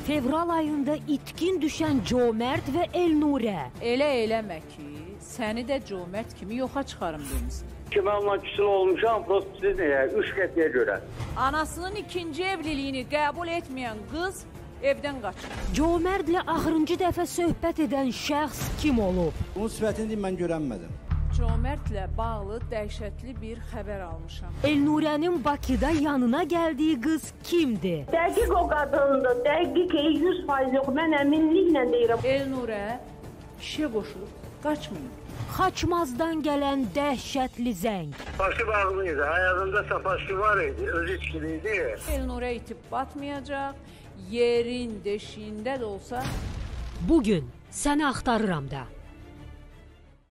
Fevral ayında itkin düşən Cömert və Elnurə. Elə eləmə ki, səni də Cömert kimi yoxa çıxarım demişsin. Ki mən onunla küsur olmuşam, prosto siz nəyə, 3 qətiyə görə. Anasının ikinci evliliyini qəbul etməyən qız evdən qaçır. Cömertlə axırıncı dəfə söhbət edən şəxs kim olub? Onun sifətini mən görənmədim. Cömertlə bağlı dəhşətli bir xəbər almışam. Elnurənin Bakıda yanına gəldiyi qız kimdir? Dəqiq o qadındır, dəqiq 100% yox, mən əminliklə deyirəm. Elnurə işə qoşulub, qaçmayın. Xaçmazdan gələn dəhşətli zəng. Başı bağlıydı, ayağında sapaşı var idi, özü içkiliydi. Elnurə itib batmayacaq, yerin deşiyində də olsa. Bugün səni axtarıram da.